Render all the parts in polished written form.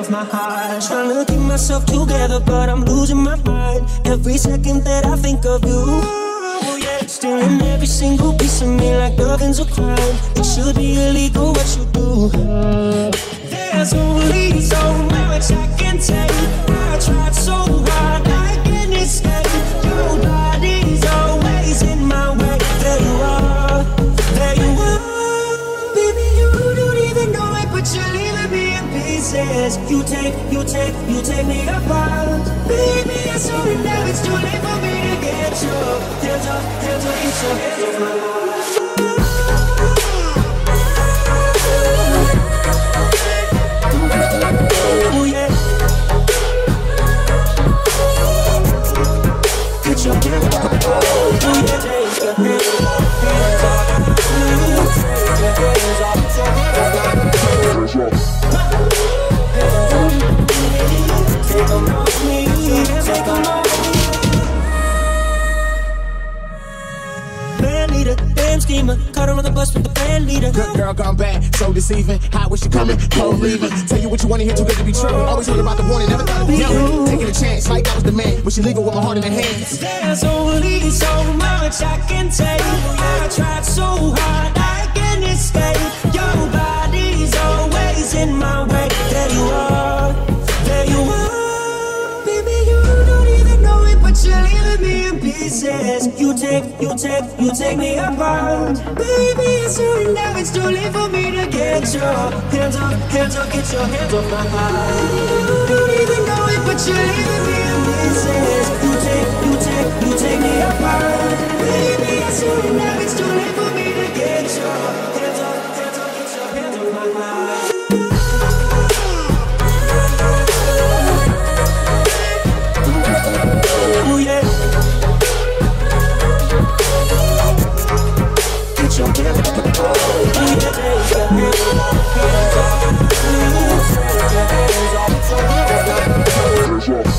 off my heart. Trying to keep myself together, but I'm losing my mind every second that I think of you. Oh yeah, stealing every single piece of me like nothing's a crime. It should be illegal what you do. There's only so much I can take. I tried so hard, I can't escape. Your body's always in my way. There you are, there you are. Baby, you don't even know it, but you're leaving me in pieces. You take me apart. Baby, it's only now, it's too late for me to get your hands up, get your hands off my heart. Oh yeah. Get your hands off my heart. Oh yeah, take your hands off. Take them off me, take them off me. Band leader, damn schemer, caught her on the bus with the band leader. Good girl gone bad, so deceiving. How was she coming? Cold leaving. Tell you what you wanna hear, too good to be true. Always heard about the warning, never thought it'd be you. Taking a chance, like that was the man. Was she legal with my heart in her hands? There's only so much I can take. I tried so hard, I can't escape. Your body's always in my way. There you are, there you are. Baby, you don't even know it, but you're leaving me in pieces. You take me apart. Baby, it's only now, it's too late for me to get your hands up, get your hands off my heart. You don't even know it, but you're leaving me in pieces. You take me apart. Baby, it's only now, it's too late for me to get your hands up, get your hands off my heart. Oh yeah. Get your hands off my heart. Oh yeah, take your hands off, hands off. Take your hands off, hands off.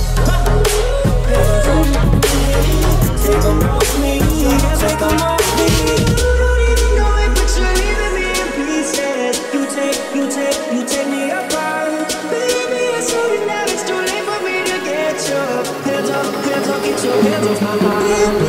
Take them off me, take them off me. You don't even know it, but you're leaving me in pieces. You take me apart. Baby, it's only now, it's too late for me to get your hands off, get your hands off my heart.